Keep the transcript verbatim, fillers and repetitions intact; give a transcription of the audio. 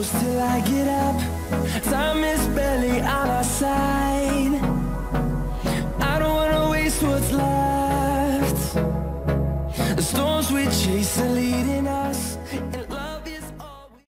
close till I get up. Time is barely on our side.